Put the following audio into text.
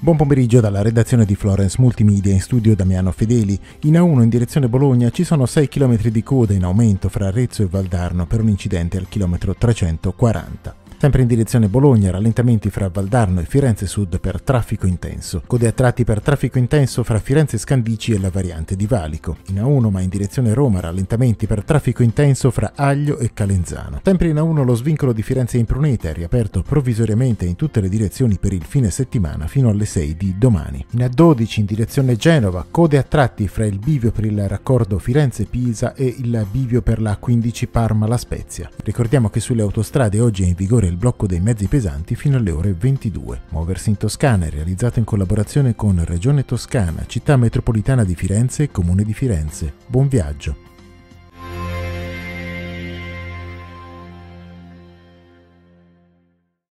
Buon pomeriggio dalla redazione di Florence Multimedia, in studio Damiano Fedeli. In A1 in direzione Bologna ci sono 6 km di coda in aumento fra Arezzo e Valdarno per un incidente al chilometro 340. Sempre in direzione Bologna, rallentamenti fra Valdarno e Firenze Sud per traffico intenso. Code a tratti per traffico intenso fra Firenze Scandicci e la variante di Valico. In A1 ma in direzione Roma, rallentamenti per traffico intenso fra Aglio e Calenzano. Sempre in A1 lo svincolo di Firenze Impruneta è riaperto provvisoriamente in tutte le direzioni per il fine settimana fino alle 6 di domani. In A12 in direzione Genova, code a tratti fra il bivio per il raccordo Firenze-Pisa e il bivio per la 15 Parma-La Spezia. Ricordiamo che sulle autostrade oggi è in vigore il blocco dei mezzi pesanti fino alle ore 22. Muoversi in Toscana è realizzato in collaborazione con Regione Toscana, Città Metropolitana di Firenze e Comune di Firenze. Buon viaggio!